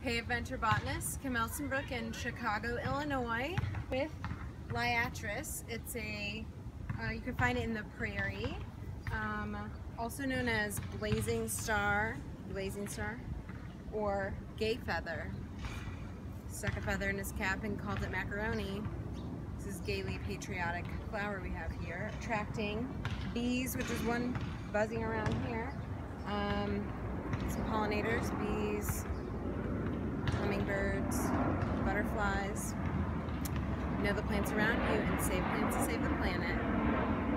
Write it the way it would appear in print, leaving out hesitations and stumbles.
Hey Adventure Botanist, Kim Elsenbrook in Chicago, Illinois with Liatris. It's a, you can find it in the prairie, also known as blazing star, or Gayfeather. Stuck a feather in his cap and called it macaroni. This is gaily patriotic flower we have here, attracting bees, which is one buzzing around here. Some pollinators, bees, hummingbirds, butterflies. Know the plants around you and save plants to save the planet.